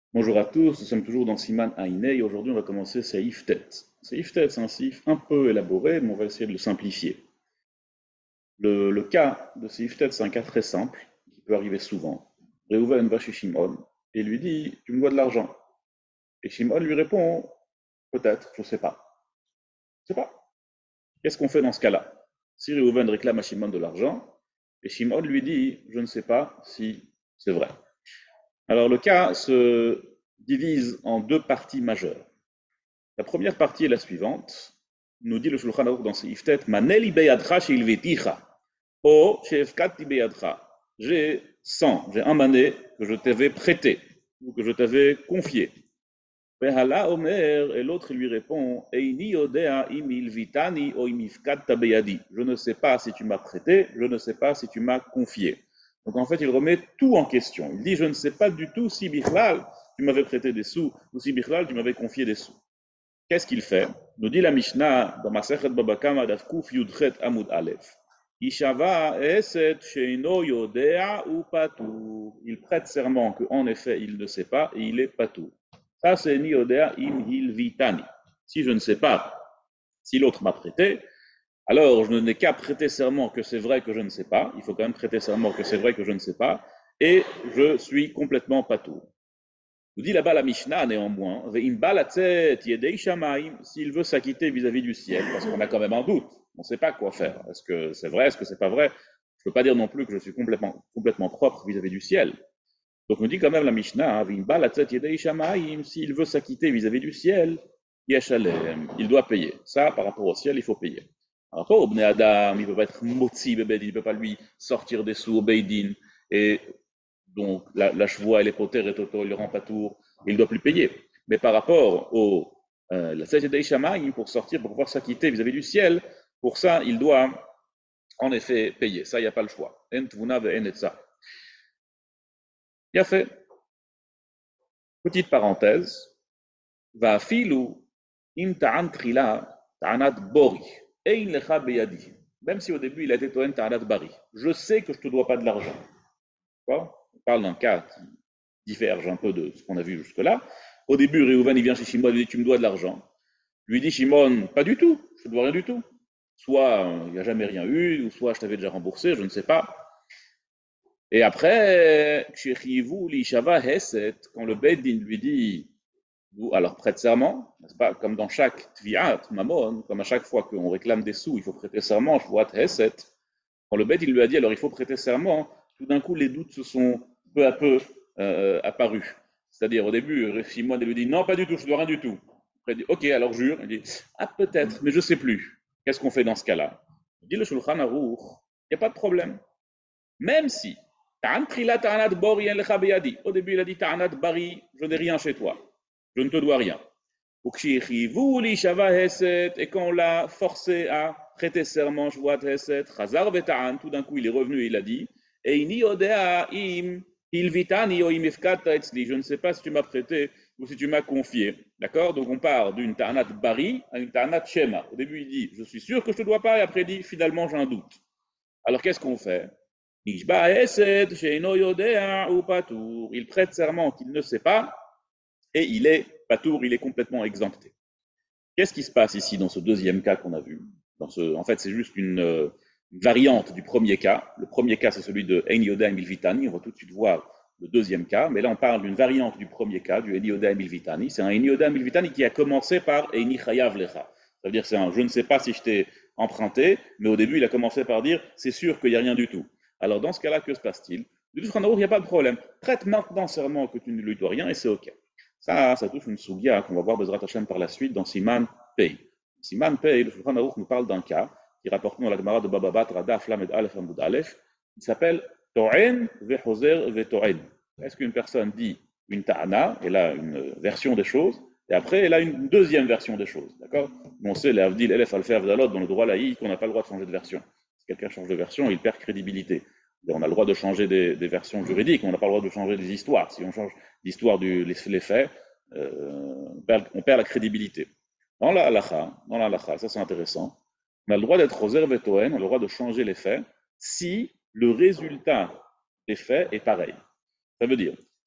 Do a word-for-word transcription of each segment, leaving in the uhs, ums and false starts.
Bonjour à tous, nous sommes toujours dans Siman Aïné et aujourd'hui on va commencer Seif Tet. Seif Tet, c'est un Seif un peu élaboré, mais on va essayer de le simplifier. Le, le cas de Seif Tet, c'est un cas très simple, qui peut arriver souvent. Reuven va chez Shimon et lui dit: Tu me dois de l'argent. Et Shimon lui répond: Peut-être, je ne sais pas. Je ne sais pas. Qu'est-ce qu'on fait dans ce cas-là? Si Reuven réclame à Shimon de l'argent, et Shimon lui dit: Je ne sais pas si c'est vrai. Alors le cas se divise en deux parties majeures. La première partie est la suivante. Nous dit le Shulchan Aruch dans ses Iftet: Maneli beyadcha sheilveticha, o sheefkati beyadcha. J'ai cent, j'ai un mané que je t'avais prêté, ou que je t'avais confié. Vehala omer, et l'autre lui répond: Eini yodea im ilvitani o im ifkatta beyadi. Je ne sais pas si tu m'as prêté, je ne sais pas si tu m'as confié. Donc en fait, il remet tout en question. Il dit: Je ne sais pas du tout si Bichlal, tu m'avais prêté des sous, ou si Bichlal, tu m'avais confié des sous. Qu'est-ce qu'il fait? Nous dit la Mishnah dans Masechet Baba Kama daf Kuf Yudchet Amud Aleph. Ishava eset sheino yodea ou patou. Il prête serment qu'en effet il ne sait pas et il est patou. Ça c'est ni yodea im hilvitani. Si je ne sais pas si l'autre m'a prêté, alors je n'ai qu'à prêter serment que c'est vrai que je ne sais pas. Il faut quand même prêter serment que c'est vrai que je ne sais pas. Et je suis complètement patou. Nous dit là-bas la Mishnah néanmoins: s'il veut s'acquitter vis-à-vis du ciel, parce qu'on a quand même un doute, on ne sait pas quoi faire. Est-ce que c'est vrai, est-ce que c'est pas vrai? Je ne peux pas dire non plus que je suis complètement, complètement propre vis-à-vis du ciel. Donc nous dit quand même la Mishnah: s'il veut s'acquitter vis-à-vis du ciel, il doit payer. Ça, par rapport au ciel, il faut payer. Par rapport au Bnei Adam, il ne peut pas être motzi bebedin, il ne peut pas lui sortir des sous au Beidin, et donc la, la chevoie, les poter et toto, il ne rend pas tour, il ne doit plus payer. Mais par rapport au euh, la Sajidei Shamaïm, pour sortir, pour pouvoir s'acquitter vis-à-vis du ciel, pour ça, il doit en effet payer. Ça, il n'y a pas le choix. En tvuna ve'en etza. Il a fait. Petite parenthèse. Va filou im ta'an trila ta'anat bori. Ein lecha beyadi. Même si au début il a été toen ta'anat bari. Je sais que je ne te dois pas de l'argent. On parle d'un cas qui diverge un peu de ce qu'on a vu jusque-là. Au début, Réhouven, il vient chez Shimon, il lui dit: Tu me dois de l'argent. Lui dit Shimon: Pas du tout, je ne dois rien du tout. Soit euh, il n'y a jamais rien eu, ou soit je t'avais déjà remboursé, je ne sais pas. Et après, quand le Beddin lui dit: Alors prête serment, n'est-ce pas? Comme dans chaque tvi'at, mamon, comme à chaque fois qu'on réclame des sous, il faut prêter serment, shvuat heset. Quand le Beddin lui a dit: Alors il faut prêter serment, tout d'un coup les doutes se sont peu à peu euh, apparus. C'est-à-dire au début, Shimon lui dit: Non, pas du tout, je ne dois rien du tout. Après il dit: Ok, alors jure. Il dit: Ah, peut-être, mais je ne sais plus. Qu'est-ce qu'on fait dans ce cas-là? Il dit le Shulchan Aruch: Il n'y a pas de problème. Même si, au début il a dit: Ta'anat bari, je n'ai rien chez toi, je ne te dois rien. Et quand on l'a forcé à prêter serment, tout d'un coup il est revenu et il a dit: je ne sais pas si tu m'as prêté ou si tu m'as confié. D'accord? Donc on part d'une ta'anat bari à une ta'anat shema. Au début il dit: je suis sûr que je ne te dois pas, et après il dit: finalement j'ai un doute. Alors qu'est-ce qu'on fait? Il prête serment qu'il ne sait pas et il est patour, il est complètement exempté. Qu'est-ce qui se passe ici dans ce deuxième cas qu'on a vu? Dans ce, en fait, c'est juste une, euh, une variante du premier cas. Le premier cas, c'est celui de Ein Yoda Milvitani. On va tout de suite voir le deuxième cas. Mais là, on parle d'une variante du premier cas, du Ein Yoda Milvitani. C'est un Ein Yoda Milvitani qui a commencé par Eini Chayav Lecha. Ça veut dire que c'est un: je ne sais pas si je t'ai emprunté, mais au début, il a commencé par dire: c'est sûr qu'il n'y a rien du tout. Alors, dans ce cas-là, que se passe-t-il? Du tout, il n'y a pas de problème. Prête maintenant serment que tu ne lui dois rien et c'est OK. Ça, ça touche une sougia qu'on va voir Bezrat Hashem par la suite dans Siman Pei. Siman Pei, le Shulchan Aruch nous parle d'un cas qui rapporte dans la Gemara de Baba Batra Daf Lamed Aleph Amud Aleph, qui s'appelle To'en ve'chozer ve'to'en. Est-ce qu'une personne dit une ta'ana, elle a une version des choses, et après elle a une deuxième version des choses, d'accord? On sait, les Avdil Elef Alfer Avdalot, dans le droit laïque, on n'a pas le droit de changer de version. Si quelqu'un change de version, il perd crédibilité. On a le droit de changer des, des versions juridiques, on n'a pas le droit de changer des histoires. Si on change l'histoire, du, les, les faits, euh, on, perd, on perd la crédibilité. Dans la halakha, dans la halakha, ça c'est intéressant, on a le droit d'être roser vetoen, on a le droit de changer les faits, si le résultat des faits est pareil. Ça veut dire,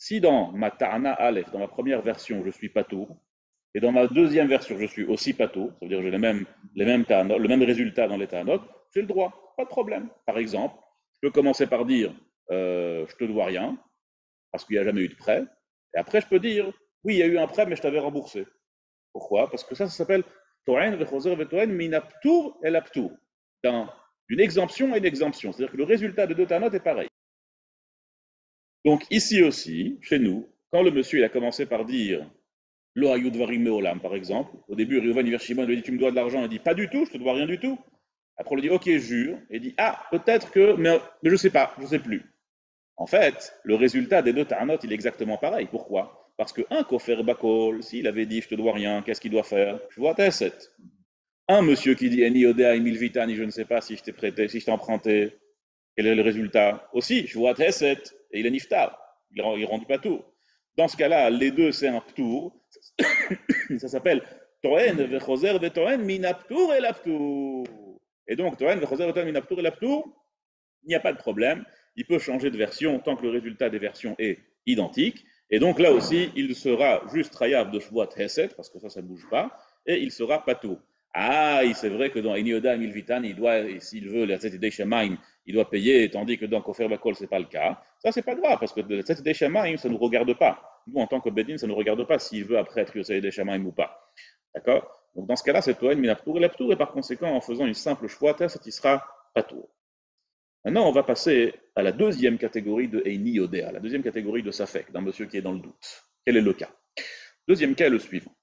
Si dans ma ta'ana Aleph, dans ma première version, je suis patour, et dans ma deuxième version, je suis aussi patour, ça veut dire que j'ai les mêmes, les mêmes ta'anot, le même résultat dans les ta'anot, j'ai le droit, pas de problème. Par exemple, je peux commencer par dire euh, je te dois rien, parce qu'il n'y a jamais eu de prêt, et après je peux dire oui, il y a eu un prêt, mais je t'avais remboursé. Pourquoi? Parce que ça, ça s'appelle To'en vechoser veto'en minaptour et laptour, d'une exemption à une exemption, c'est-à-dire que le résultat de deux ta'anot est pareil. Donc ici aussi, chez nous, quand le monsieur il a commencé par dire Lo hayud dvarim meolam, par exemple, au début, Reuven il Shimon lui dit tu me dois de l'argent, il dit pas du tout, je te dois rien du tout. Après on lui dit ok, jure, et il dit ah, peut-être que, mais, mais je sais pas, je sais plus. En fait, le résultat des deux ta'anot, il est exactement pareil. Pourquoi? Parce que un kofer bakol, s'il avait dit je te dois rien, qu'est-ce qu'il doit faire? Je vois tesset. Un monsieur qui dit eni odea emil vitani, je ne sais pas si je t'ai prêté, si je t'ai emprunté, quel est le résultat? Aussi, je vois tesset, et il est niftar, il ne rend pas tout. Dans ce cas-là, les deux, c'est un ptour. Ça s'appelle Toen vechoser vetoen minaptour et laptour. Et donc, Toen vechoser vetoen minaptour et laptour, il n'y a pas de problème. Il peut changer de version tant que le résultat des versions est identique. Et donc là aussi, il sera juste Rayav de Shvuat Hesed, parce que ça, ça ne bouge pas, et il sera Patou. Ah, c'est vrai que dans Enioda Milvitan, il doit, s'il veut, la Tzet Shemaim, il doit payer, tandis que dans Kofer Bakol, ce n'est pas le cas. Ça, c'est pas grave, parce que la Tzet Shemaim, ça ne nous regarde pas. Nous, en tant que Bedin, ça ne nous regarde pas s'il veut après être Yosei Shemaim ou pas. D'accord? Donc dans ce cas-là, c'est Toen Minaptour et Laptour, et par conséquent, en faisant une simple Shvuat Hesed, il sera Patou. Maintenant, on va passer à la deuxième catégorie de Eini Odea, la deuxième catégorie de Safek, d'un monsieur qui est dans le doute. Quel est le cas? Deuxième cas est le suivant.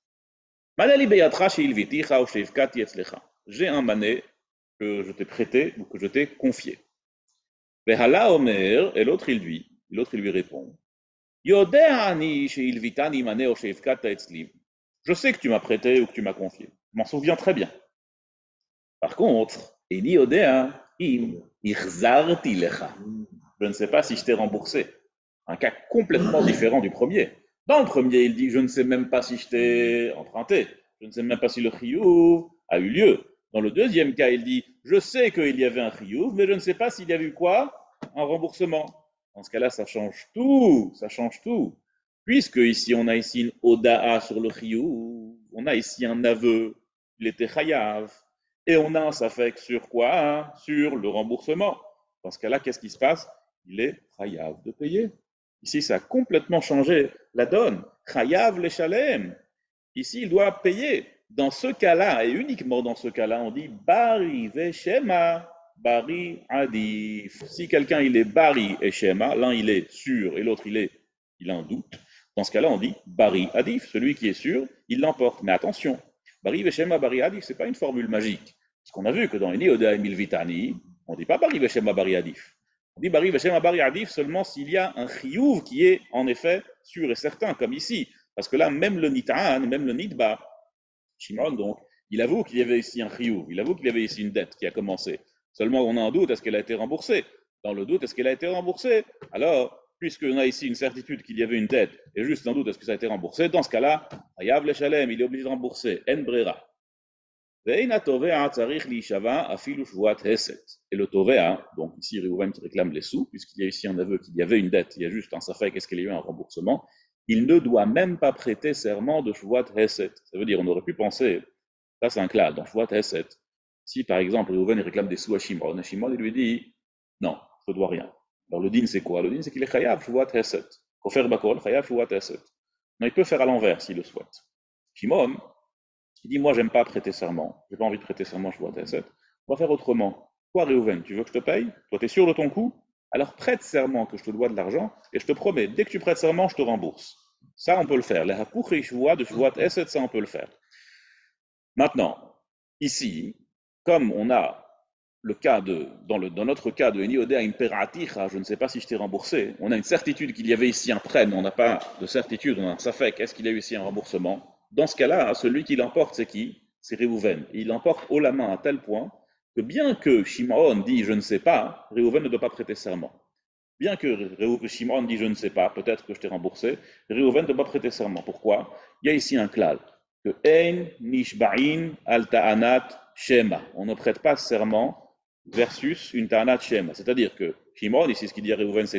J'ai un mané que je t'ai prêté ou que je t'ai confié. Et l'autre il lui, l'autre il lui répond. Je sais que tu m'as prêté ou que tu m'as confié. Je m'en souviens très bien. Par contre, Eini Odea, im ichzarti lecha. Je ne sais pas si je t'ai remboursé. Un cas complètement différent du premier. Dans le premier, il dit, je ne sais même pas si je t'ai emprunté. Je ne sais même pas si le chiyuv a eu lieu. Dans le deuxième cas, il dit, je sais qu'il y avait un chiyuv, mais je ne sais pas s'il y a eu quoi? Un remboursement. Dans ce cas-là, ça change tout. Ça change tout. Puisque ici, on a ici une oda'a sur le chiyuv. On a ici un aveu. Il était chayav. Et on a un safek sur quoi? Sur le remboursement. Dans ce cas-là, qu'est-ce qui se passe? Il est chayav de payer. Ici, ça a complètement changé la donne. Chayav le shalem. Ici, il doit payer. Dans ce cas-là, et uniquement dans ce cas-là, on dit bari veshema, bari adif. Si quelqu'un il est bari et shema, l'un il est sûr et l'autre il est, il a un doute. Dans ce cas-là, on dit bari adif. Celui qui est sûr, il l'emporte. Mais attention, bari veshema, bari adif, c'est pas une formule magique. Parce qu'on a vu que dans Eni Odea Emil Vitani, on ne dit pas bari veshema, bari adif. On dit bari veshema, bari adif seulement s'il y a un chiyuv qui est en effet sûr et certain, comme ici. Parce que là, même le nit'an, même le nitba, Shimon, donc, il avoue qu'il y avait ici un chiyuv, il avoue qu'il y avait ici une dette qui a commencé. Seulement, on a un doute, est-ce qu'elle a été remboursée? Dans le doute, est-ce qu'elle a été remboursée? Alors, puisqu'on a ici une certitude qu'il y avait une dette, et juste un doute, est-ce que ça a été remboursé? Dans ce cas-là, Hayav le Shalem, il est obligé de rembourser. En brera. Et le Tovea, donc ici Réhouven qui réclame les sous, puisqu'il y a ici un aveu qu'il y avait une dette, il y a juste un safek, est-ce qu'il y a eu un remboursement, il ne doit même pas prêter serment de Shvuat Hesed. Ça veut dire, on aurait pu penser, ça c'est un clad, dans Shvuat Hesed, si par exemple Réhouven réclame des sous à Shimon, Shimon il lui dit, non, je ne dois rien. Alors le din c'est quoi? Le din c'est qu'il est chayav Shvuat Hesed. Kofer bakol, chayav Shvuat Hesed. Mais il peut faire à l'envers s'il le souhaite. Shimon, il dit, moi, j'aime pas prêter serment. J'ai pas envie de prêter serment, je vois Tesset. On va faire autrement. Toi, Réhouven, tu veux que je te paye? Toi, tu es sûr de ton coup? Alors prête serment que je te dois de l'argent, et je te promets, dès que tu prêtes serment, je te rembourse. Ça, on peut le faire. Les hapuch et shvoa de shvoat Tesset, ça, on peut le faire. Maintenant, ici, comme on a le cas de, dans, le, dans notre cas de Eni Odea Imperaticha, je ne sais pas si je t'ai remboursé, on a une certitude qu'il y avait ici un prêt, mais on n'a pas de certitude, on a un safek, est-ce qu'il y a eu ici un remboursement? Dans ce cas-là, celui qui l'emporte, c'est qui? C'est Réhouven. Il l'emporte haut la main à tel point que bien que Shimon dit je ne sais pas, Réhouven ne doit pas prêter serment. Bien que Shimon dit je ne sais pas, peut-être que je t'ai remboursé, Réhouven ne doit pas prêter serment. Pourquoi? Il y a ici un klal, que Ein Nishba'in al Ta'anat Shema. On ne prête pas serment versus une Ta'anat Shema. C'est-à-dire que Shimon, ici ce qu'il dit à Réhouven, c'est quoi?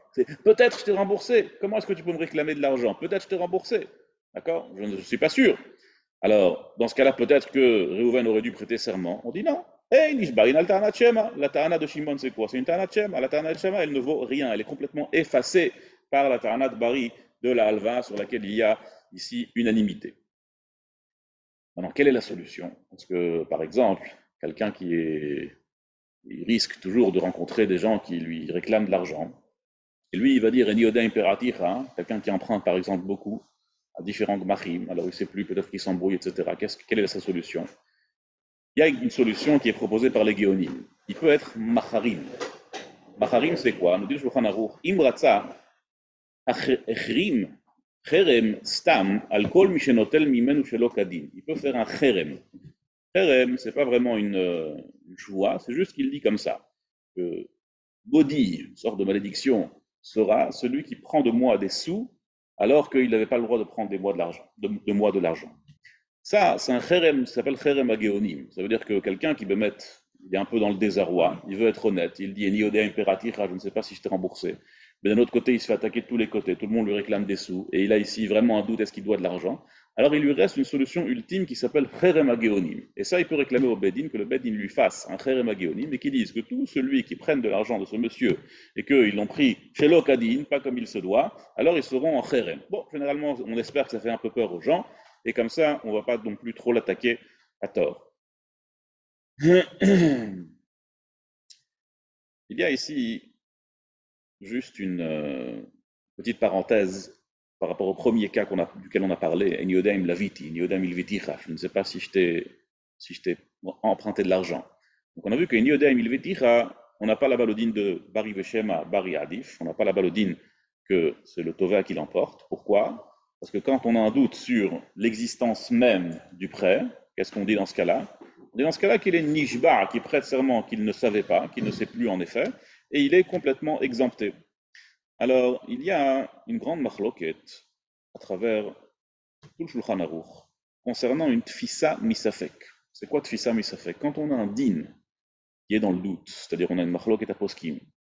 C'est peut-être je t'ai remboursé. Comment est-ce que tu peux me réclamer de l'argent? Peut-être je t'ai remboursé. D'accord? Je ne suis pas sûr. Alors, dans ce cas-là, peut-être que Réhouven aurait dû prêter serment. On dit non. Hey, Nishbarin al Ta'ana Shema. La Ta'ana de Shimon, c'est quoi? C'est une Ta'ana Shema. La Ta'ana Shema, elle ne vaut rien. Elle est complètement effacée par la Ta'ana de Bari de la Halva, sur laquelle il y a ici unanimité. Alors, quelle est la solution? Parce que, par exemple, quelqu'un qui est, il risque toujours de rencontrer des gens qui lui réclament de l'argent. Et lui, il va dire, Enioda imperatif, hein, quelqu'un qui emprunte, par exemple, beaucoup à différents gmachim, alors il ne sait plus, peut-être qu'il s'embrouille, et cetera. Quelle est sa solution? Il y a une solution qui est proposée par les Géonim. Il peut être macharim. Macharim, c'est quoi? Nous dit le Shulchan Aruch, Imratza, achrim, cherem, stam, al kol mi shenotel mimenu shelo kadin. Il peut faire un cherem. Cherem, c'est pas vraiment une, une choua, c'est juste qu'il dit comme ça, que maudit, une sorte de malédiction, sera celui qui prend de moi des sous alors qu'il n'avait pas le droit de prendre des mois de l'argent, de, de moi de l'argent. Ça, c'est un cherem, ça s'appelle cherem agéonim. Ça veut dire que quelqu'un qui veut mettre, il est un peu dans le désarroi, il veut être honnête, il dit Eniodé impératif, je ne sais pas si je t'ai remboursé. Mais d'un autre côté, il se fait attaquer de tous les côtés, tout le monde lui réclame des sous, et il a ici vraiment un doute, est-ce qu'il doit de l'argent? Alors il lui reste une solution ultime qui s'appelle cherem agéonim. Et ça, il peut réclamer au Bedin que le Bedin lui fasse un cherem agéonim et qu'il dise que tout celui qui prenne de l'argent de ce monsieur et qu'ils l'ont pris chez l'Okadin, pas comme il se doit, alors ils seront en cherem. Bon, généralement, on espère que ça fait un peu peur aux gens, et comme ça, on ne va pas non plus trop l'attaquer à tort. Il y a ici juste une euh, petite parenthèse par rapport au premier cas qu'on a, duquel on a parlé, Eniodaim Laviti, Eniodaim Ilviticha. Je ne sais pas si je t'ai si je t'ai emprunté de l'argent. Donc on a vu que Eniodaim Ilviticha, on n'a pas la balodine de Bari Veshema, Bari Adif, on n'a pas la balodine que c'est le Tova qui l'emporte. Pourquoi? Parce que quand on a un doute sur l'existence même du prêt, qu'est-ce qu'on dit dans ce cas-là? On dit dans ce cas-là qu'il est Nishba, qui prête serment qu'il ne savait pas, qu'il ne sait plus en effet, et il est complètement exempté. Alors, il y a une grande machloket à travers tout le Shulchan Aruch concernant une tfissa misafek. C'est quoi tfissa misafek? Quand on a un din qui est dans le doute, c'est-à-dire on a une machloket à poskim,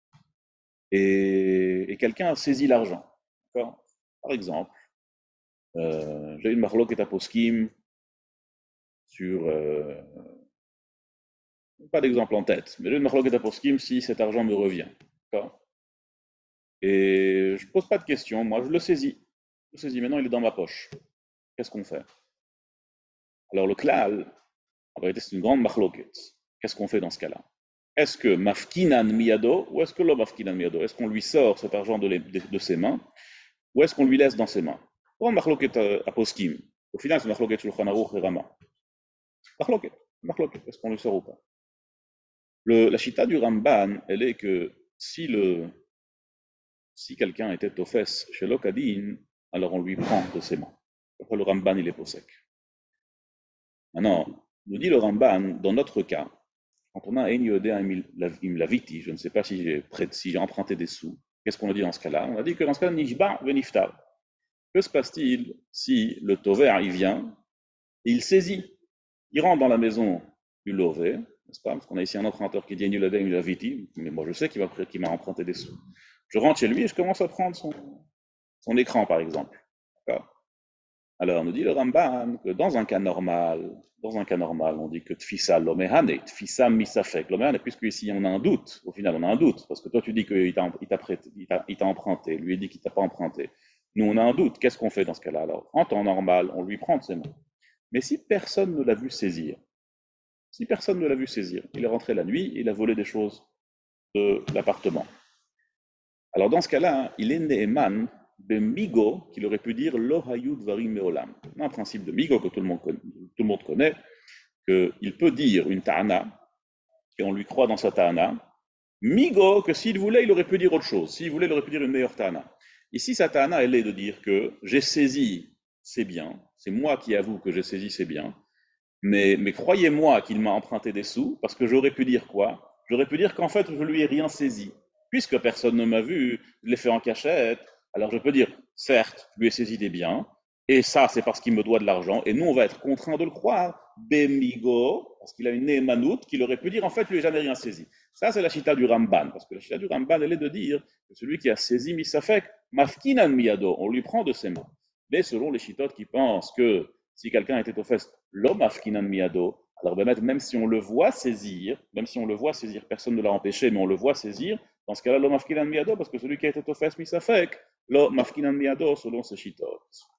et, et quelqu'un a saisi l'argent. Par exemple, euh, j'ai une machloket à poskim sur... Euh, pas d'exemple en tête, mais j'ai une machloket à poskim si cet argent me revient. Et je ne pose pas de questions, moi je le saisis. Je le saisis, maintenant il est dans ma poche. Qu'est-ce qu'on fait? Alors le klal, en vérité c'est une grande machloket. Qu'est-ce qu'on fait dans ce cas-là? Est-ce que mafkinan miyado ou est-ce que lo mafkinan miyado? Est-ce qu'on lui sort cet argent de, les, de, de ses mains ou est-ce qu'on lui laisse dans ses mains? Grande machloket à, à poskim. Au final c'est machloket Shulchan Aruch et Rama. Machloket, machloket, est-ce qu'on lui sort ou pas? Le, la chita du Ramban, elle est que si le si quelqu'un était au fesse chez l'Okadin, alors on lui prend de ses mains. Après le Ramban, il est possèque. Maintenant, nous dit le Ramban, dans notre cas, quand on a Enyodé im laviti, je ne sais pas si j'ai si emprunté des sous, qu'est-ce qu'on a dit dans ce cas-là? On a dit que dans ce cas-là, nishba veniftar. Que se passe-t-il si le tover, il vient, et il saisit, il rentre dans la maison du lové, n'est-ce pas? Parce qu'on a ici un emprunteur qui dit Enyodé im laviti, mais moi je sais qu'il m'a emprunté des sous. Je rentre chez lui et je commence à prendre son, son écran, par exemple. Alors, nous dit le Ramban que dans un cas normal, dans un cas normal, on dit que tfissa lomehane, tfissa misafek lomehane, puisque ici on a un doute, au final on a un doute, parce que toi tu dis qu'il t'a emprunté, lui il dit qu'il t'a pas emprunté. Nous on a un doute, qu'est-ce qu'on fait dans ce cas-là? Alors, en temps normal, on lui prend de ses mains. Mais si personne ne l'a vu saisir, si personne ne l'a vu saisir, il est rentré la nuit, il a volé des choses de l'appartement. Alors dans ce cas-là, il est Ne'eman de Migo, qu'il aurait pu dire Lo Hayud Varim Meolam. Un principe de Migo que tout le monde connaît, tout le monde connaît qu'il peut dire une ta'ana, et on lui croit dans sa ta'ana, Migo, que s'il voulait, il aurait pu dire autre chose. S'il voulait, il aurait pu dire une meilleure ta'ana. Ici, sa ta'ana, elle est de dire que j'ai saisi ses biens, c'est moi qui avoue que j'ai saisi ses biens, mais, mais croyez-moi qu'il m'a emprunté des sous, parce que j'aurais pu dire quoi? J'aurais pu dire qu'en fait, je lui ai rien saisi. Puisque personne ne m'a vu, je l'ai fait en cachette, alors je peux dire, certes, je lui ai saisi des biens, et ça, c'est parce qu'il me doit de l'argent, et nous, on va être contraints de le croire, Bemigo, parce qu'il a une némanoute, qu'il aurait pu dire, en fait, je lui ai jamais rien saisi. Ça, c'est la chita du Ramban, parce que la chita du Ramban, elle est de dire que celui qui a saisi misafek, mafkinan miyado, on lui prend de ses mains. Mais selon les chitotes qui pensent que si quelqu'un était au fest, l'homme mafkinan miyado, alors ben, même si on le voit saisir, même si on le voit saisir, personne ne l'a empêché, mais on le voit saisir, dans ce cas-là, l'homme mafkinan miyado, parce que celui qui a été au fest misafek, l'homme mafkinan miyado, selon ces chitotes.